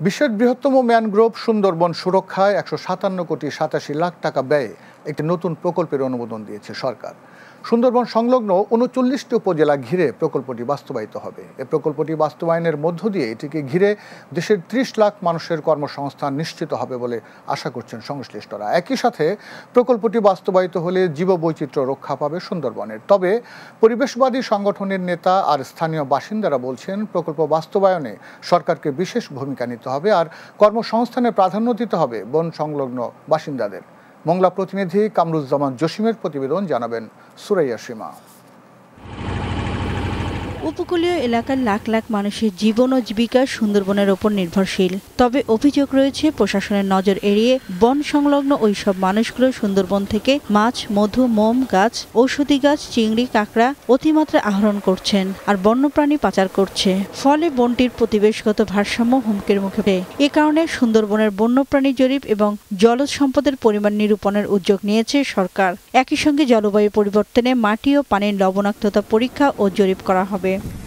বিশ্বের বৃহত্তম ম্যানগ্রোভ সুন্দরবন সুরক্ষায় ১৫৭ কোটি ৮৭ লাখ টাকা ব্যয়ে একটি নতুন প্রকল্পের অনুমোদন দিয়েছে সরকার। সুন্দরবন সংলগ্ন ৩৯টি উপজেলা ঘিরে প্রকল্পটি বাস্তবায়িত হবে। এই প্রকল্পটি বাস্তবায়নের মধ্য দিয়ে এটিকে ঘিরে দেশের ৩০ লাখ মানুষের কর্মসংস্থান নিশ্চিত হবে বলে আশা করছেন সংশ্লিষ্টরা। একই সাথে প্রকল্পটি বাস্তবায়িত হলে জীববৈচিত্র্য রক্ষা পাবে সুন্দরবনের। তবে পরিবেশবাদী সংগঠনের নেতা আর স্থানীয় বাসিন্দারা বলছেন, প্রকল্প বাস্তবায়নে সরকারকে বিশেষ ভূমিকা নিতে হবে আর কর্মসংস্থানে প্রাধান্য দিতে হবে বন সংলগ্ন বাসিন্দাদের। মংলা প্রতিনিধি কামরুজ্জামান জসিমের প্রতিবেদন, জানাবেন সুরাইয়া সীমা। উপকূলীয় এলাকার লাখ লাখ মানুষের জীবন ও জীবিকা সুন্দরবনের ওপর নির্ভরশীল। তবে অভিযোগ রয়েছে, প্রশাসনের নজর এড়িয়ে বন সংলগ্ন ওইসব মানুষগুলো সুন্দরবন থেকে মাছ, মধু, মোম গাছ, ঔষধি গাছ, চিংড়ি, কাঁকড়া অতিমাত্রা আহরণ করছেন আর বন্যপ্রাণী পাচার করছে। ফলে বনটির পরিবেশগত ভারসাম্য হুমকির মুখে। এ কারণে সুন্দরবনের বন্যপ্রাণী জরিপ এবং জলজ সম্পদের পরিমাণ নিরূপণের উদ্যোগ নিয়েছে সরকার। একই সঙ্গে জলবায়ু পরিবর্তনে মাটি ও পানির লবণাক্ততা পরীক্ষা ও জরিপ করা হবে।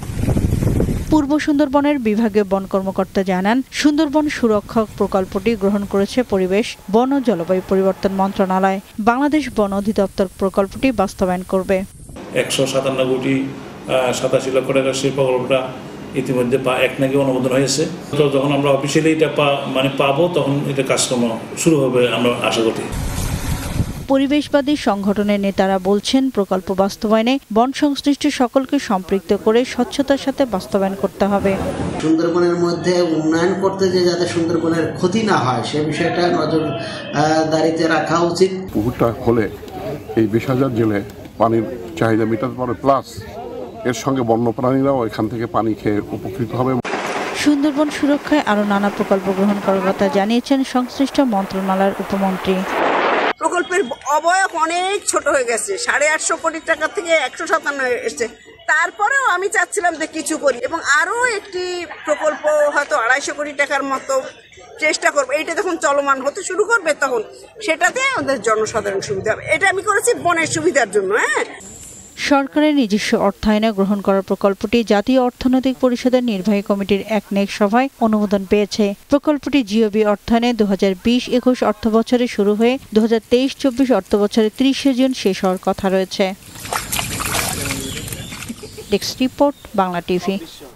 পূর্ব সুন্দরবনের বিভাগীয় বন কর্মকর্তা জানান, সুন্দরবন সুরক্ষা প্রকল্পটি গ্রহণ করেছে পরিবেশ, বন ও জলবায়ু পরিবর্তন মন্ত্রণালয়। বাংলাদেশ বন অধিদপ্তর প্রকল্পটি বাস্তবায়ন করবে। ১৫৭ কোটি ৮৭ লক্ষ টাকা সেই প্রকল্পটা ইতিমধ্যে এক নাকি অনুমোদন হয়েছে। তো যখন আমরা অফিসিয়ালি এটা পাবো, তখন এটা কাজকর্ম শুরু হবে আমরা আশা করি। পরিবেশবাদী সংগঠনের নেতারা বলছেন, প্রকল্প বাস্তবায়নে বন সংশ্লিষ্ট সকলকে সম্পৃক্ত করে স্বচ্ছতার সাথে বাস্তবায়ন করতে হবে। সুন্দরবনের মধ্যে উন্নয়ন করতে যে যাতে সুন্দরবনের ক্ষতি না হয় সে বিষয়টা নজরদারিতে রাখা উচিত। পুকুরটা হলে এই ২০,০০০ জেলে পানির চাহিদা মেটাতে পারে, প্লাস এর সঙ্গে বন্যপ্রাণীরাও এখান থেকে পানি খেয়ে উপকৃত হবে। সুন্দরবন সুরক্ষায় আরও নানা প্রকল্প গ্রহণ করার কথা জানিয়েছেন সংশ্লিষ্ট মন্ত্রণালয়ের উপমন্ত্রী। প্রকল্পের অবয়ব অনেক ছোট হয়ে গেছে, ৮৫০ কোটি টাকা থেকে ১৫৭ এসছে। তারপরেও আমি চাচ্ছিলাম যে কিছু করি এবং আরও একটি প্রকল্প হয়তো ২৫০ কোটি টাকার মতো চেষ্টা করবো। এইটা যখন চলমান হতে শুরু করবে তখন সেটাতে আমাদের জনসাধারণ সুবিধা হবে। এটা আমি করেছি বনের সুবিধার জন্য। সরকারের নিজস্ব অর্থায়নে গ্রহণ করা প্রকল্পটি জাতীয় অর্থনৈতিক পরিষদের নির্বাহী কমিটির একনেক সভায় অনুমোদন পেয়েছে। প্রকল্পটি জিওবি অর্থায়নে ২০২০-২১ অর্থবছরে শুরু হয়ে ২০২৩-২৪ অর্থবছরে ৩০শে জুন শেষ হওয়ার কথা রয়েছে। Desk report, Bangla TV.